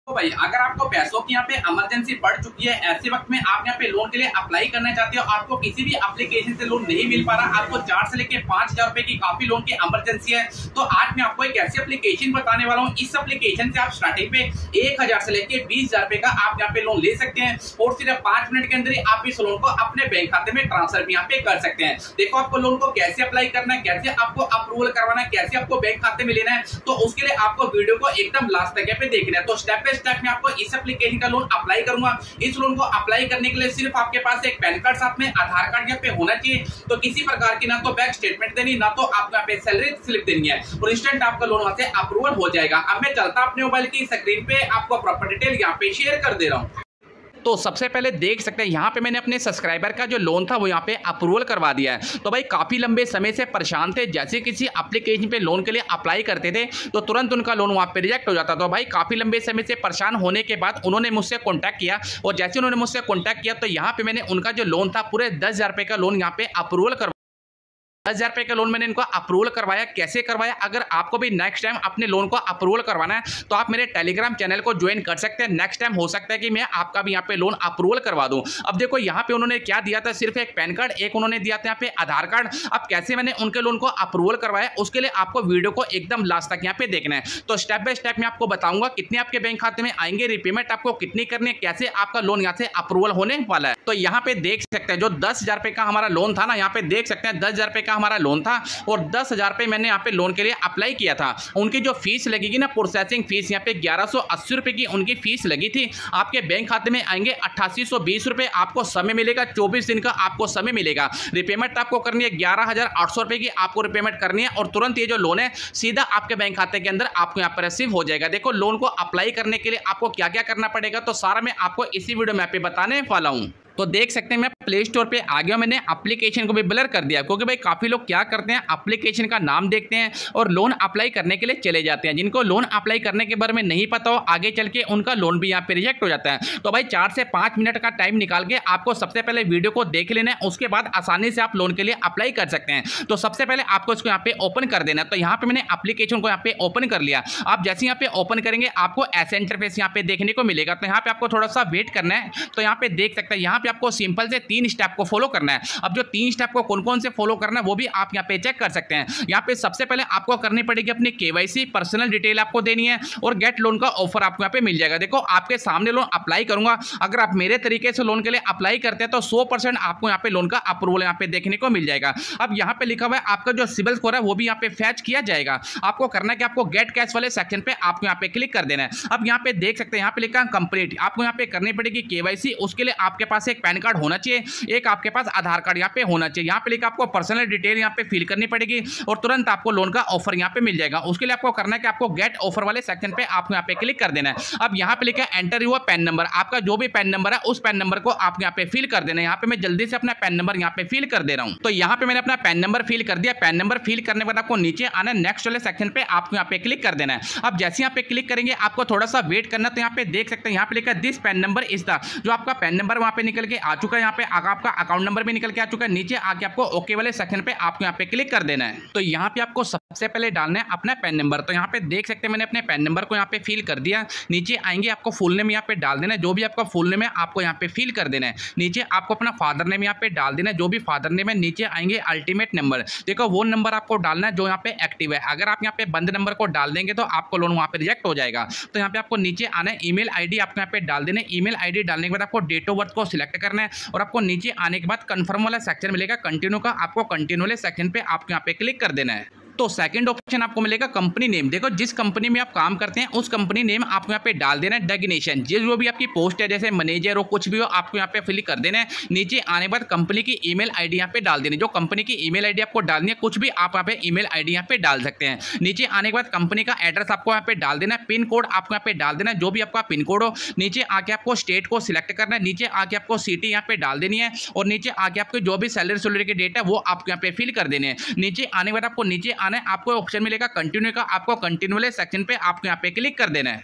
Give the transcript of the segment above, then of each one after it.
तो भाई अगर आपको पैसों की यहाँ पे इमरजेंसी पड़ चुकी है, ऐसे वक्त में आप यहाँ पे लोन के लिए अप्लाई करना चाहते हो, आपको किसी भी एप्लीकेशन से लोन नहीं मिल पा रहा, आपको 4 से लेके 5,000 रुपए की काफी लोन की इमरजेंसी है, तो आज मैं आपको एक ऐसी एप्लीकेशन बताने वाला हूँ। इस एप्लीकेशन से आप स्टार्टिंग पे 1,000 से लेके 20,000 रुपए का आप यहाँ पे लोन ले सकते हैं और सिर्फ 5 मिनट के अंदर ही आप इस लोन को अपने बैंक खाते में ट्रांसफर भी यहाँ पे कर सकते हैं। देखो आपको लोन को कैसे अप्लाई करना है, कैसे आपको अप्रूवल करवाना है, कैसे आपको बैंक खाते में लेना है, तो उसके लिए आपको वीडियो को एकदम लास्ट तक पे देखना है। तो स्टेप बाय स्टेप में आपको इस एप्लीकेशन का लोन अप्लाई करूंगा। इस लोन को अप्लाई करने के लिए सिर्फ आपके पास एक पैन कार्ड साथ में आधार कार्ड यहाँ पे होना चाहिए। तो किसी प्रकार की ना तो बैंक स्टेटमेंट देनी, ना तो आपको यहाँ पे सैलरी स्लिप देनी है और इंस्टेंट आपका लोन वहां से अप्रूवल हो जाएगा। अब मैं चलता अपने मोबाइल की स्क्रीन पे आपको प्रॉपर डिटेल यहाँ पे शेयर कर दे रहा हूँ। तो सबसे पहले देख सकते हैं यहाँ पे मैंने अपने सब्सक्राइबर का जो लोन था वो यहाँ पे अप्रूवल करवा दिया है। तो भाई काफी लंबे समय से परेशान थे, जैसे किसी एप्लीकेशन पे लोन के लिए अप्लाई करते थे तो तुरंत उनका लोन वहाँ पे रिजेक्ट हो जाता। तो भाई काफी लंबे समय से परेशान होने के बाद उन्होंने मुझसे कॉन्टैक्ट किया और जैसे उन्होंने मुझसे कॉन्टैक्ट किया तो यहाँ पे मैंने उनका जो लोन था पूरे 10,000 रुपए का लोन यहाँ पे अप्रूवल करवा 10,000 रुपए का लोन मैंने इनको अप्रूवल करवाया। कैसे करवाया, अगर आपको भी नेक्स्ट टाइम अपने लोन को अप्रूवल करवाना है तो आप मेरे टेलीग्राम चैनल को ज्वाइन कर सकते हैं। नेक्स्ट टाइम हो सकता है कि मैं आपका भी यहाँ पे लोन अप्रूवल करवा दूं। अब देखो यहाँ पे उन्होंने क्या दिया था, सिर्फ एक पैन कार्ड, एक उन्होंने दिया था यहाँ पे आधार कार्ड। अब कैसे मैंने उनके लोन को अप्रूवल करवाया उसके लिए आपको वीडियो को एकदम लास्ट तक यहाँ पे देखना है। तो स्टेप बाय स्टेप मैं आपको बताऊंगा कितने आपके बैंक खाते में आएंगे, रिपेमेंट आपको कितनी करनी है, कैसे आपका लोन यहाँ से अप्रूवल होने वाला है। तो यहाँ पे देख सकते हैं जो 10,000 रुपए का हमारा लोन था ना, यहाँ पे देख सकते हैं 10,000 रुपए का हमारा लोन था और 10,000 रुपए मैंने यहाँ पे लोन के लिए अप्लाई किया था। उनकी जो फीस लगेगी ना, प्रोसेसिंग फीस यहाँ पे 1,180 रुपए की उनकी फीस लगी थी। आपके बैंक खाते में आएंगे 8820 रुपए। आपको समय मिलेगा 24 दिन का आपको समय मिलेगा। रिपेमेंट आपको करनी है 11,800 रुपए की आपको रिपेमेंट करनी है और तुरंत ये जो लोन है सीधा आपके बैंक खाते के अंदर आपको यहाँ पर रिसीव हो जाएगा। देखो लोन को अप्लाई करने के लिए आपको क्या क्या करना पड़ेगा तो सारा मैं आपको इसी वीडियो में यहाँ पे बताने वाला हूँ। तो देख सकते हैं मैं प्ले स्टोर पे आ गया, मैंने एप्लीकेशन को भी ब्लर कर दिया क्योंकि भाई काफ़ी लोग क्या करते हैं, एप्लीकेशन का नाम देखते हैं और लोन अप्लाई करने के लिए चले जाते हैं। जिनको लोन अप्लाई करने के बारे में नहीं पता हो आगे चल के उनका लोन भी यहाँ पे रिजेक्ट हो जाता है। तो भाई 4 से 5 मिनट का टाइम निकाल के आपको सबसे पहले वीडियो को देख लेना है, उसके बाद आसानी से आप लोन के लिए अप्लाई कर सकते हैं। तो सबसे पहले आपको इसको यहाँ पे ओपन कर देना है। तो यहाँ पे मैंने एप्लीकेशन को यहाँ पे ओपन कर लिया। आप जैसे यहाँ पे ओपन करेंगे आपको ऐसा इंटरफेस यहाँ पे देखने को मिलेगा। तो यहाँ पे आपको थोड़ा सा वेट करना है। तो यहाँ पे देख सकते हैं यहाँ पे आपको सिंपल से 3 स्टेप को फॉलो करना है। अब जो 3 स्टेप को कौन कौन से फॉलो करना है वो भी आप यहाँ पे चेक कर सकते हैं। यहाँ पे सबसे पहले आपको करनी पड़ेगी अपनी केवाईसी, पर्सनल डिटेल आपको देनी है और गेट लोन का ऑफर आपको यहाँ पे मिल जाएगा। देखो आपके सामने लोन अप्लाई करूंगा, अगर आप मेरे तरीके से लोन के लिए अप्लाई करते हैं तो 100% आपको यहाँ पे लोन का अप्रूवल यहाँ पे देखने को मिल जाएगा। अब यहाँ पे लिखा हुआ है आपका जो सिबिल स्कोर है वो भी यहाँ पे फैच किया जाएगा। आपको करना है कि आपको गेट कैश वाले सेक्शन पे आपको यहाँ पे क्लिक कर देना है। अब यहाँ पे देख सकते हैं यहाँ पे लिखा है कंप्लीट, आपको यहाँ पे करनी पड़ेगी केवाईसी। उसके लिए आपके पास एक पैन कार्ड होना चाहिए, एक आपके पास आधार कार्ड यहाँ पे होना चाहिए। यहाँ पे लिखा आपको पर्सनल डिटेल यहाँ पे फिल करनी पड़ेगी और तुरंत आपको लोन का ऑफर यहाँ पे मिल जाएगा। उसके लिए आपको करना है कि आपको गेट ऑफर वाले सेक्शन पे आपको यहाँ पे क्लिक कर देना है। अब यहाँ पे लिखा है एंटर योर पैन नंबर, आपका जो भी पैन नंबर है उस पैन नंबर को आप यहाँ पे फिल कर देना है। यहाँ पे मैं जल्दी से अपना पैन नंबर यहाँ पे फिल कर दे रहा हूँ। तो यहाँ पे मैंने अपना पैन नंबर फिल कर दिया। पैन नंबर फिल करने के बाद आपको नीचे आना, नेक्स्ट वाले सेक्शन पे आपको यहाँ पे क्लिक कर देना है। अब जैसे यहाँ पे क्लिक करेंगे आपको थोड़ा सा वेट करना। तो यहाँ पे देख सकते हैं यहाँ पे लिखा है this PAN number is the, जो आपका पैन नंबर वहाँ पे निकल के आ चुका है। यहाँ पे आपका अकाउंट नंबर भी निकल के आ चुका है। नीचे आके आपको ओके वाले सेक्शन पे आपको यहाँ पे क्लिक कर देना है। तो यहाँ पे आपको सबसे पहले डालना है अपना पैन नंबर। तो यहाँ पे देख सकते हैं मैंने अपने पैन नंबर को यहाँ पे फिल कर दिया। नीचे आएंगे आपको फुल नेम यहाँ पे डाल देना है, जो भी आपका फुल नेम है आपको यहाँ पे फिल कर देना है। नीचे आपको अपना फादर नेम यहाँ पे डाल देना है, जो भी फादर नेम है। नीचे आएंगे अल्टीमेट नंबर, देखो वो नंबर आपको डालना है जो यहाँ पे एक्टिव है। अगर आप यहाँ पे बंद नंबर को डाल देंगे तो आपको लोन वहाँ पे रिजेक्ट हो जाएगा। तो यहाँ पे आपको नीचे आना है, ईमेल आईडी आपको यहाँ पे डाल देना है। ईमेल आईडी डालने के बाद आपको डेट ऑफ बर्थ को सिलेक्ट करना है और आपको नीचे आने के बाद कंफर्म वाला सेक्शन मिलेगा कंटिन्यू का, आपको कंटिन्यू वाले सेक्शन पे आपको यहाँ पे क्लिक कर देना है। तो सेकंड ऑप्शन आपको मिलेगा कंपनी नेम। देखो जिस कंपनी में आप काम करते हैं उस कंपनी नेम आपको यहाँ पे डाल देना है। डेजिग्नेशन जो भी आपकी पोस्ट है जैसे मैनेजर हो कुछ भी हो आपको यहाँ पे फिल कर देना है। नीचे आने के बाद कंपनी की ईमेल आईडी यहाँ पे डाल देनी, जो कंपनी की ईमेल आईडी आपको डालनी है। कुछ भी आप यहाँ पे ईमेल आईडी यहाँ पे डाल सकते हैं। नीचे आने के बाद कंपनी का एड्रेस आपको यहाँ पे डाल देना है। पिन कोड आपको यहाँ पे डाल देना है, जो भी आपका पिन कोड हो। नीचे आके आपको स्टेट को सिलेक्ट करना है। नीचे आके आपको सिटी यहाँ पे डाल देनी है और नीचे आके आपको जो भी सैलरी की डेट है वो आपको यहाँ पे फिल कर देने हैं। नीचे आने के बाद आपको नीचे आना है, आपको ऑप्शन मिलेगा कंटिन्यू का, आपको कंटिन्यू वाले सेक्शन पे आपको यहाँ पे क्लिक कर देना है।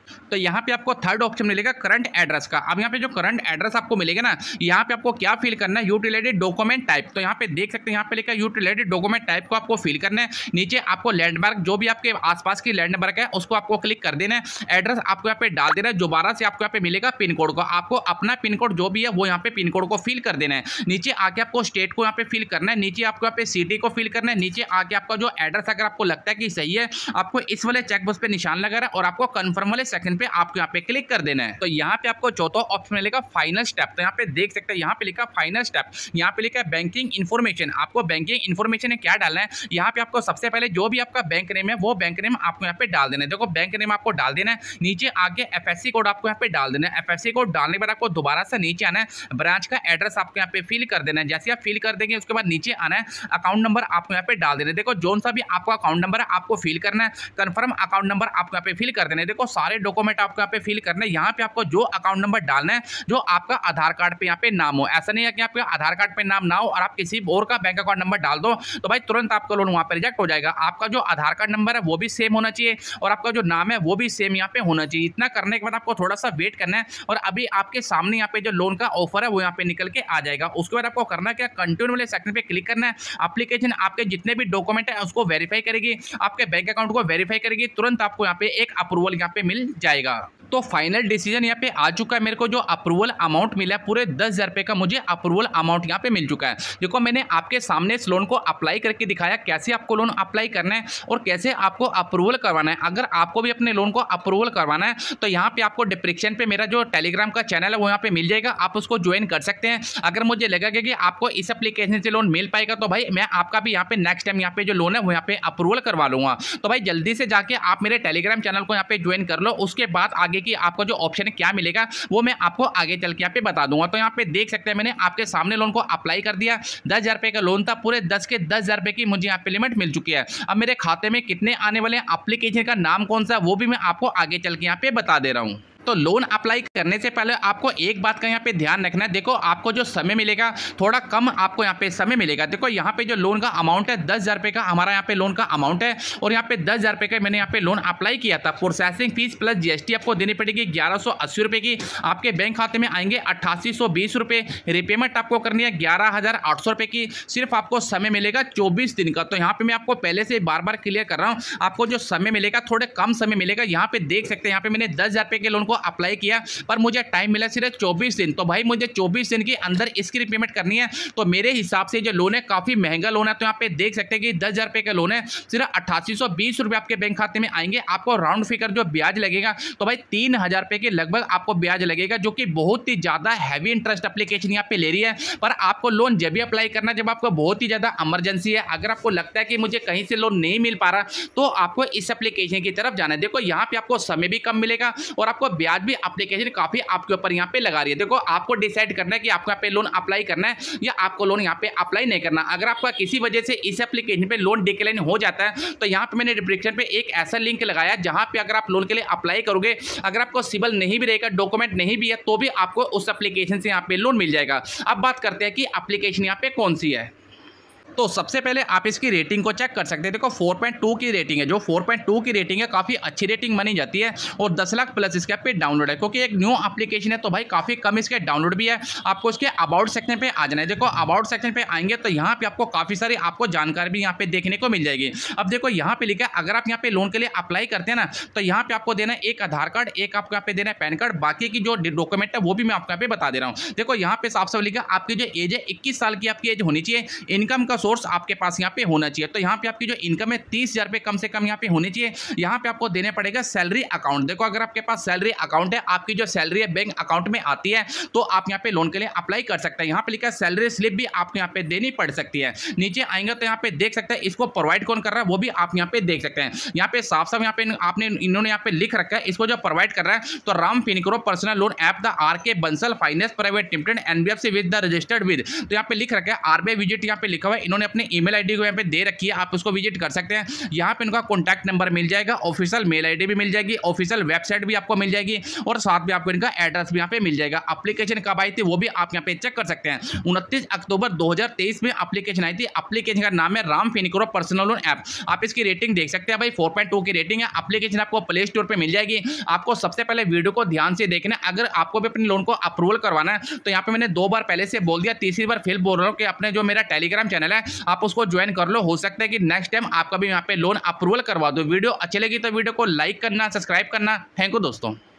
तो यहाँ पे आपको थर्ड ऑप्शन मिलेगा करंट एड्रेस का। अब यहाँ पे जो करंट एड्रेस आपको मिलेगा ना, यहाँ पे आपको क्या फिल करना है, यूटिलिटी डॉक्यूमेंट टाइप। तो यहाँ पे देख सकते हैं, यहाँ पे लिखा है यूटिलिटी डॉक्यूमेंट टाइप को आपको फिल करना है। नीचे आपको लैंडमार्क, जो भी आपके आसपास की लैंडमार्क है उसको आपको क्लिक कर देना है। एड्रेस आपको यहाँ पे डाल देना है। दोबारा से आपको यहाँ पे मिलेगा पिन कोड को, आपको अपना पिन कोड जो भी है वो यहाँ पे पिन कोड को फिल कर देना है। नीचे आके आपको स्टेट को यहाँ पे फिल करना है, नीचे आपको यहाँ पे सिटी को फिल करना है। नीचे आके आपका जो एड्रेस अगर आपको लगता है कि सही है, आपको इस वाले चेकबॉक्स पे निशान लगा रहा है और आपको कंफर्म वाले सेकंड पे आपको यहाँ पे क्लिक कर देना है। तो यहाँ पे आपको चौथा ऑप्शन मिलेगा फाइनल स्टेप। तो यहाँ पे देख सकते हैं, यहाँ पे लिखा फाइनल स्टेप, यहाँ पे लिखा है बैंकिंग इन्फॉर्मेशन। आपको बैंकिंग इन्फॉर्मेशन में क्या डालना है, यहाँ पे आपको सबसे पहले जो भी आपका बैंक नेम है वो बैंक नेम आपको यहाँ पे डाल देना है। देखो बैंक नेम आपको डाल देना है। नीचे आगे एफएससी कोड आपको यहाँ पे डाल देना है। एफएससी कोड डालने के बाद आपको दोबारा से नीचे आना है, ब्रांच का एड्रेस आपको यहाँ पे फिल कर देना है। जैसे आप फिल कर देंगे उसके बाद नीचे आना है, अकाउंट नंबर आपको यहाँ पे डाल देना है। देखो जोन सा भी आपका अकाउंट नंबर है आपको फिल करना है, कंफर्म अकाउंट नंबर आपको यहाँ पे फिल कर देना है। देखो सारे डॉक्यूमेंट आपको यहाँ पे फिल करना है। यहाँ पे आपको जो अकाउंट नंबर डालना है जो आपका आधार कार्ड पे यहाँ पे नाम हो। ऐसा नहीं है कि आपका आधार कार्ड पे नाम ना हो और आप किसी और का बैंक अकाउंट नंबर डाल दो तो भाई तुरंत आपका लोन वहाँ पे रिजेक्ट हो जाएगा। आपका जो आधार कार्ड नंबर है वो भी सेम होना चाहिए और आपका जो नाम है वो भी सेम यहाँ पे होना चाहिए। इतना करने के बाद आपको थोड़ा सा वेट करना है और अभी आपके सामने यहाँ पे जो लोन का ऑफर है वो यहाँ पे निकल के आ जाएगा। उसके बाद आपको करना क्या, कंटिन्यू वाले सेक्शन पे क्लिक करना है। एप्लीकेशन आपके जितने भी डॉक्यूमेंट है उसको वेरीफाई करेगी, आपके बैंक अकाउंट को वेरीफाई करेगी, तुरंत आपको यहाँ पे एक अप्रूवल यहाँ पे मिल जाएगा। तो फाइनल डिसीजन यहाँ पे आ चुका है। मेरे को जो अप्रूवल अमाउंट मिला है पूरे 10,000 रुपये का मुझे अप्रूवल अमाउंट यहाँ पे मिल चुका है। देखो मैंने आपके सामने इस लोन को अप्लाई करके दिखाया कैसे आपको लोन अप्लाई करना है और कैसे आपको अप्रूवल करवाना है। अगर आपको भी अपने लोन को अप्रूवल करवाना है तो यहाँ पे आपको डिस्क्रिप्शन पे मेरा जो टेलीग्राम का चैनल है वो यहाँ पे मिल जाएगा, आप उसको ज्वाइन कर सकते हैं। अगर मुझे लगेगा कि आपको इस एप्लीकेशन से लोन मिल पाएगा तो भाई मैं आपका भी यहाँ पे नेक्स्ट टाइम यहाँ पे जो लोन है वो यहाँ पे अप्रूवल करवा लूंगा। तो भाई जल्दी से जाके आप मेरे टेलीग्राम चैनल को यहाँ पे ज्वाइन कर लो। उसके बाद आगे की आपको जो ऑप्शन है क्या मिलेगा वो मैं आपको आगे चल के यहाँ पे बता दूंगा। तो यहाँ पे देख सकते हैं मैंने आपके सामने लोन को अप्लाई कर दिया। 10,000 रुपये का लोन था, पूरे 10 के 10,000 रुपये की मुझे यहाँ पे लिमिट मिल चुकी है। अब मेरे खाते में कितने आने वाले हैं, एप्लीकेशन का नाम कौन सा वो भी मैं आपको आगे चल के यहाँ पे बता दे रहा हूँ। तो लोन अप्लाई करने से पहले आपको एक बात का यहाँ पे ध्यान रखना है। देखो आपको जो समय मिलेगा थोड़ा कम आपको यहाँ पे समय मिलेगा। देखो यहाँ पे जो लोन का अमाउंट है 10,000 रुपये का हमारा यहाँ पे लोन का अमाउंट है और यहाँ पे 10,000 रुपये का मैंने यहाँ पे लोन अप्लाई किया था। प्रोसेसिंग फीस प्लस जीएसटी आपको देनी पड़ेगी 1180 रुपये की। आपके बैंक खाते में आएंगे 8820 रुपये। रिपेमेंट आपको करनी है 11,800 रुपये की। सिर्फ आपको समय मिलेगा 24 दिन का। तो यहाँ पे मैं आपको पहले से बार बार क्लियर कर रहा हूँ, आपको जो समय मिलेगा थोड़े कम समय मिलेगा। यहाँ पे देख सकते हैं यहाँ पे मैंने 10,000 रुपये के लोन को अप्लाई किया पर मुझे टाइम मिला सिर्फ 24 दिन। तो भाई मुझे 24 दिन के अंदर इसकी रिपेमेंट करनी है। तो मेरे हिसाब से जो लोन है काफी महंगा लोन है। तो यहाँ पे देख सकते हैं कि 10,000 रुपये का लोन है, सिर्फ 8820 रुपये आपके बैंक खाते में आएंगे। आपको राउंड फिगर जो ब्याज लगेगा तो भाई 3,000 रुपये के लगभग आपको ब्याज लगेगा, जो कि बहुत ही ज्यादा हैवी इंटरेस्ट एप्लीकेशन यहाँ पे ले रही है। पर आपको लोन जब भी अप्लाई करना जब आपको बहुत ही ज्यादा इमरजेंसी है। अगर आपको लगता है कि मुझे कहीं से लोन नहीं मिल पा रहा तो आपको इस एप्लीकेशन की तरफ जाना है। देखो यहाँ पे आपको समय भी कम मिलेगा और आपको ब्याज भी एप्लीकेशन काफी आपके ऊपर यहाँ पे लगा रही है। देखो आपको डिसाइड करना है कि आपको यहाँ पे लोन अप्लाई करना है या आपको लोन यहाँ पे अप्लाई नहीं करना। अगर आपका किसी वजह से इस एप्लीकेशन पे लोन डिक्लाइन हो जाता है तो यहाँ पे मैंने डिस्क्रिप्शन पे एक ऐसा लिंक लगाया जहां पे अगर आप लोन के लिए अप्लाई करोगे, अगर आपको सिबिल नहीं भी रहेगा, डॉक्यूमेंट नहीं भी है, तो भी आपको उस एप्लीकेशन से यहाँ पे लोन मिल जाएगा। अब बात करते हैं कि एप्लीकेशन यहाँ पे कौन सी है। तो सबसे पहले आप इसकी रेटिंग को चेक कर सकते हैं। देखो 4.2 की रेटिंग है, जो 4.2 की रेटिंग है काफ़ी अच्छी रेटिंग मानी जाती है और 10 लाख प्लस इसके पे डाउनलोड है, क्योंकि एक न्यू एप्लीकेशन है तो भाई काफ़ी कम इसके डाउनलोड भी है। आपको इसके अबाउट सेक्शन पे आ जाना है। देखो अबाउट सेक्शन पे आएंगे तो यहाँ पे आपको काफ़ी सारी आपको जानकारी भी यहाँ पे देखने को मिल जाएगी। अब देखो यहाँ पे लिखा है अगर आप यहाँ पे लोन के लिए अप्लाई करते हैं ना तो यहाँ पे आपको देना है एक आधार कार्ड, एक आपको यहाँ पे देना है पैन कार्ड, बाकी की जो डॉक्यूमेंट है वो भी मैं आपको यहाँ पे बता दे रहा हूँ। देखो यहाँ पे साफ साफ लिखा आपकी जो एज है 21 साल की आपकी एज होनी चाहिए। इनकम का सोर्स आपके पास यहाँ पे होना चाहिए। तो यहाँ पे आपकी जो इनकम है 30,000 रुपये कम से कम यहाँ पे होनी चाहिए। यहाँ पे आपको देने पड़ेगा सैलरी अकाउंट। देखो अगर आपके पास सैलरी अकाउंट है, आपकी जो सैलरी है बैंक अकाउंट में आती है तो आप यहाँ पे लोन के लिए अप्लाई कर सकते हैं। यहाँ पे लिखा है सैलरी स्लिप भी आपको यहाँ पे देनी पड़ सकती है। नीचे आएंगे तो यहाँ पे देख सकते हैं इसको प्रोवाइड कौन कर रहा है वो भी आप यहाँ पे देख सकते हैं। यहाँ पे साफ साफ यहाँ पे आपने इन्होंने यहाँ पे लिख रखा है इसको जो प्रोवाइड कर रहा है तो Ram Fincorp personal loan app the RK Bansal finance private limited NBFC with the registered with. तो यहाँ पे लिख रखा है RBI विजिट यहाँ पे लिखा हुआ है। इन्होंने अपनी ईमेल आईडी को यहाँ पे दे रखी है, आप उसको विजिट कर सकते हैं। यहाँ पे इनका कॉन्टैक्ट नंबर मिल जाएगा, ऑफिशियल मेल आईडी भी मिल जाएगी, ऑफिशियल वेबसाइट भी आपको मिल जाएगी और साथ में आपको इनका एड्रेस भी यहाँ पे मिल जाएगा। एप्लीकेशन कब आई थी वो भी आप यहाँ पे चेक कर सकते हैं। 29 अक्टूबर 2023 में एप्लीकेशन आई थी। एप्लीकेशन का नाम है Ram Fincorp personal loan app. आप इसकी रेटिंग देख सकते हैं भाई, 4.2 की रेटिंग है। एप्लीकेशन आपको प्ले स्टोर पे मिल जाएगी। आपको सबसे पहले वीडियो को ध्यान से देखना है। अगर आपको भी अपने लोन को अप्रूवल करवाना है तो यहाँ पे मैंने 2 बार पहले से बोल दिया, तीसरी बार फिर बोल रहा हूँ कि अपने जो मेरा टेलीग्राम चैनल है आप उसको ज्वाइन कर लो। हो सकता है कि नेक्स्ट टाइम आपका भी यहाँ पे लोन अप्रूवल करवा दो। वीडियो अच्छी लगी तो वीडियो को लाइक करना, सब्सक्राइब करना। थैंक यू दोस्तों।